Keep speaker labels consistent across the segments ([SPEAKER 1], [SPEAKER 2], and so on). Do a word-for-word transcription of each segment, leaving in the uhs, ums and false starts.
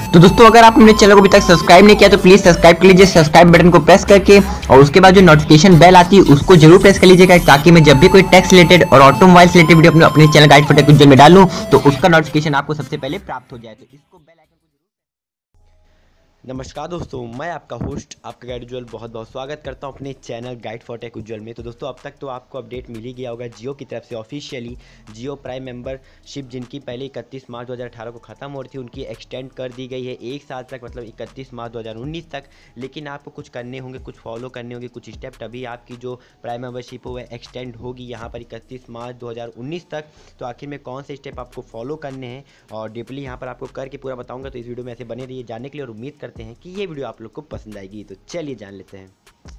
[SPEAKER 1] तो दोस्तों अगर आप अपने चैनल को अभी तक सब्सक्राइब नहीं किया तो प्लीज सब्सक्राइब कर लीजिए, सब्सक्राइब बटन को प्रेस करके, और उसके बाद जो नोटिफिकेशन बेल आती है उसको जरूर प्रेस कर लीजिएगा, ताकि मैं जब भी कोई टैक्स रिलेटेड और ऑटोमोबाइल रिलेटेड वीडियो अपने अपने channel guide for tech Ujjwal में डालूं तो उसका नोटिफिकेशन आपको सबसे पहले प्राप्त हो जाए। तो इसको बेल आइकन को
[SPEAKER 2] नमस्कार दोस्तों, मैं आपका होस्ट आपका गाइड उज्जवल बहुत बहुत स्वागत करता हूं अपने channel guide for tech Ujjwal में। तो दोस्तों अब तक तो आपको अपडेट मिल ही गया होगा जियो की तरफ से ऑफिशियली जियो प्राइम मेंबरशिप जिनकी पहले इकतीस मार्च दो हज़ार अठारह को ख़त्म हो रही थी उनकी एक्सटेंड कर दी गई है एक साल तक, मतलब इकतीस मार्च दो हज़ार उन्नीस तक। लेकिन आपको कुछ करने होंगे, कुछ फॉलो करने होंगे, कुछ स्टेप, तभी आपकी जो प्राइम मेंबरशिप हो वह एक्सटेंड होगी यहाँ पर इकतीस मार्च दो हज़ार उन्नीस तक। तो आखिर में कौन से स्टेप आपको फॉलो करने हैं और डीपली यहाँ पर आपको करके पूरा बताऊँगा। तो इस वीडियो में ऐसे बने रहिए जानने के लिए, और उम्मीद करते हैं कि ये वीडियो आप लोग को पसंद आएगी। तो चलिए जान लेते हैं।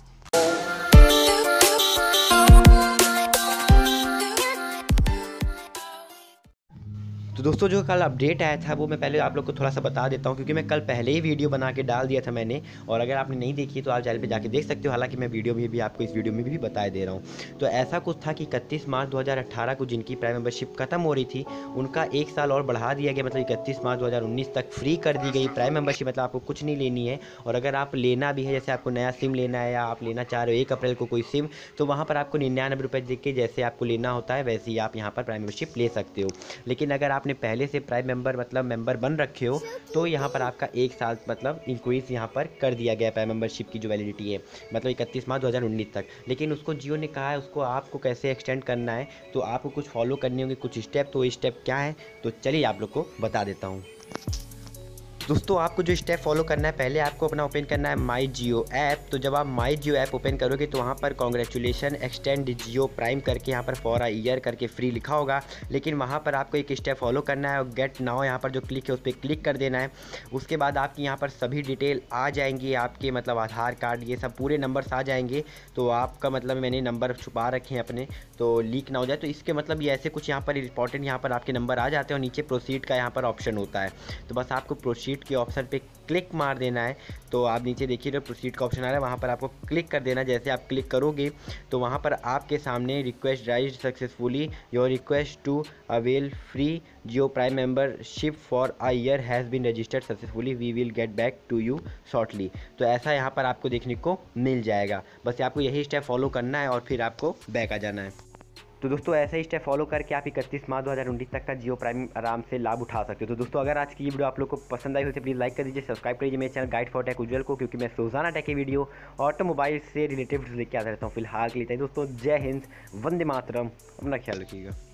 [SPEAKER 2] तो दोस्तों जो कल अपडेट आया था वो मैं पहले आप लोग को थोड़ा सा बता देता हूँ, क्योंकि मैं कल पहले ही वीडियो बना के डाल दिया था मैंने, और अगर आपने नहीं देखी तो आप चैनल पे जाके देख सकते हो। हालांकि मैं वीडियो में भी आपको इस वीडियो में भी बता दे रहा हूँ। तो ऐसा कुछ था कि इकतीस मार्च दो हज़ार अठारह को जिनकी प्राइम मेंबरशिप खत्म हो रही थी उनका एक साल और बढ़ा दिया गया, मतलब इकतीस मार्च दो हज़ार उन्नीस तक फ्री कर दी गई प्राइम मेंबरशिप। मतलब आपको कुछ नहीं लेनी है, और अगर आप लेना भी है, जैसे आपको नया सिम लेना है या आप लेना चाह रहे हो एक अप्रैल को कोई सिम, तो वहाँ पर आपको निन्यानवे रुपये देख के जैसे आपको लेना होता है वैसे ही आप यहाँ पर प्राइम मेंबरशिप ले सकते हो। लेकिन अगर आपने पहले से प्राइम मेंबर मतलब मेंबर बन रखे हो तो यहाँ पर आपका एक साल मतलब इंक्रीज यहाँ पर कर दिया गया प्राइम मेंबरशिप की जो वैलिडिटी है, मतलब इकतीस मार्च दो हज़ार उन्नीस तक। लेकिन उसको जियो ने कहा है उसको आपको कैसे एक्सटेंड करना है, तो आपको कुछ फॉलो करने होंगे, कुछ स्टेप। तो स्टेप क्या है तो चलिए आप लोग को बता देता हूँ। दोस्तों आपको जो स्टेप फॉलो करना है, पहले आपको अपना ओपन करना है माई जियो ऐप। तो जब आप माई जियो ऐप ओपन करोगे तो वहाँ पर कॉन्ग्रेचुलेशन एक्सटेंड जियो प्राइम करके यहाँ पर फॉर अ ईयर करके फ्री लिखा होगा। लेकिन वहाँ पर आपको एक स्टेप फॉलो करना है, और गेट नाउ यहाँ पर जो क्लिक है उस पर क्लिक कर देना है। उसके बाद आपकी यहाँ पर सभी डिटेल आ जाएंगी, आपके मतलब आधार कार्ड ये सब पूरे नंबर्स आ जाएंगे। तो आपका मतलब मैंने नंबर छुपा रखे हैं अपने, तो लीक ना हो जाए। तो इसके मतलब ये ऐसे कुछ यहाँ पर इंपॉर्टेंट यहाँ पर आपके नंबर आ जाते हैं, और नीचे प्रोसीड का यहाँ पर ऑप्शन होता है। तो बस आपको प्रोसीड के ऑप्शन पे क्लिक मार देना है। तो आप नीचे देखिए जो प्रोसीड का ऑप्शन आ रहा है वहाँ पर आपको क्लिक कर देना। जैसे आप क्लिक करोगे तो वहाँ पर आपके सामने request raise successfully, your request to avail free Jio prime membership for a year has been registered successfully, we will get back to you shortly. तो ऐसा यहाँ पर आपको देखने को मिल जाएगा। बस आपको यही स्टेप फॉलो करना है और फिर आपको बैक आ जाना है। तो दोस्तों ऐसे ही स्टेप फॉलो करके आप इकतीस मार्च दो हज़ार उन्नीस तक का जियो प्राइम आराम से लाभ उठा सकते हो। तो दोस्तों अगर आज की ये वीडियो आप लोग को पसंद आई हो तो प्लीज़ लाइक कर दीजिए, सब्सक्राइब कर लीजिए मेरे चैनल गाइड फॉर टेक उज्जवल को, क्योंकि मैं रोजाना टेक की वीडियो ऑटोमोबाइल से रिलेटेड लेके आता रहता हूँ। फिलहाल के लिए दोस्तों जय हिंद, वंदे मातरम, अपना ख्याल रखिएगा।